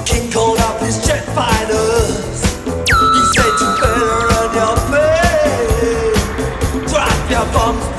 king called up his jet fighters. He said you better run your pay, drop your bombs.